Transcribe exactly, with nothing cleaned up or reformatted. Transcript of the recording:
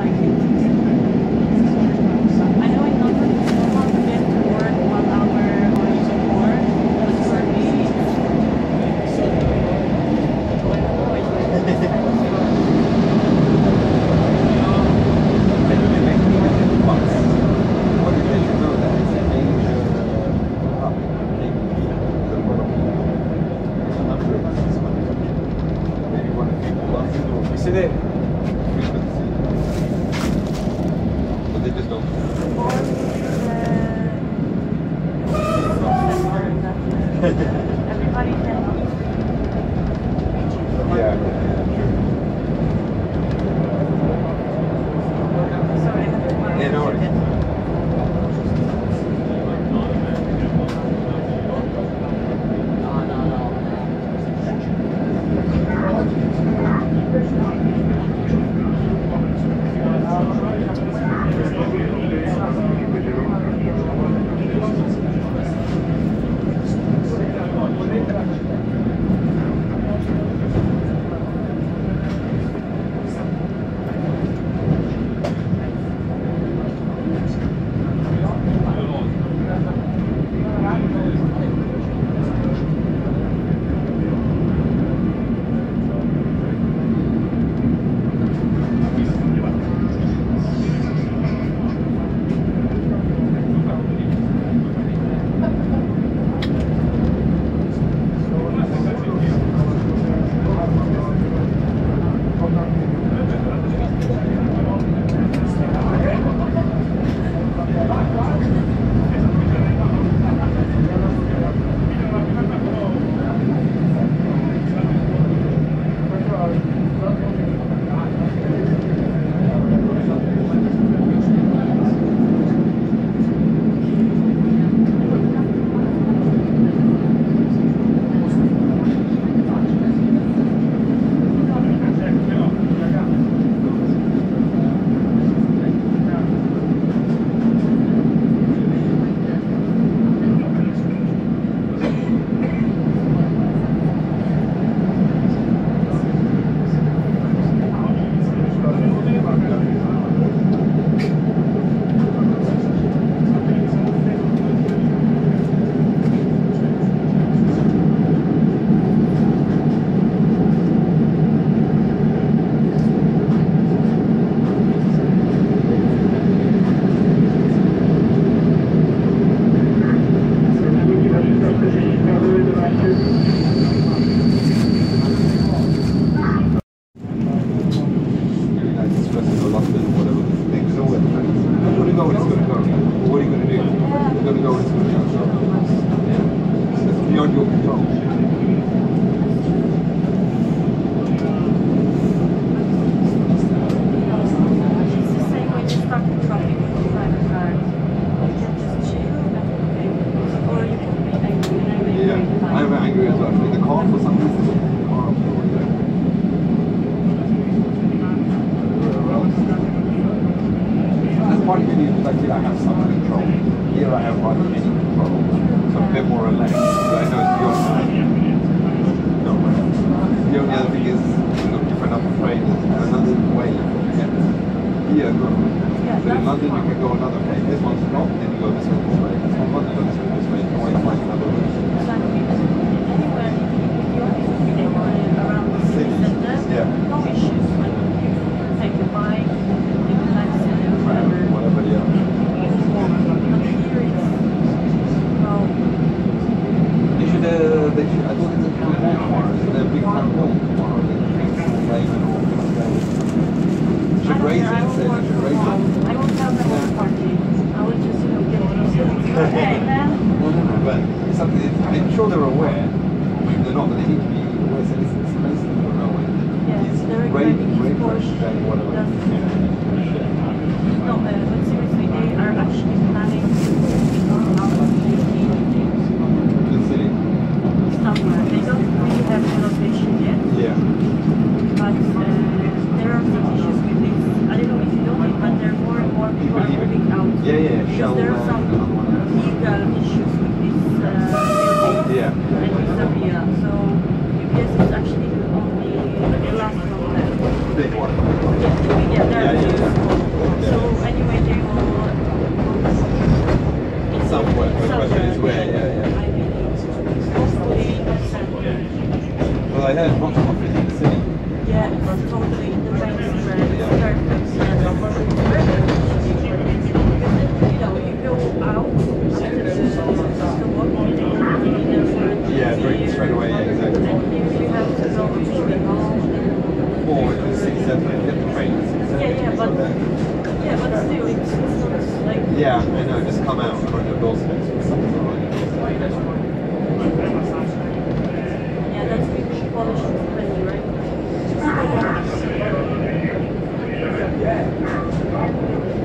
Everybody can. Yeah, yeah, Sorry, I have to mind. yeah, no worries. Yeah, there are Somewhere. The question is where, yeah, yeah. Hopefully, Well, I heard hot coffee in the city. yeah, it's totally depends where it's Yeah. perfect. Yeah. You know, you go out after the, the walk, Yeah, drink straight away, yeah, exactly. and you really have to go to the home. Or in the city centre, get the train. Yeah, yeah, but yeah, but still, it's, it's not like Yeah, I know, just come out on your doorstep. yeah, that's really Polish and friendly, right?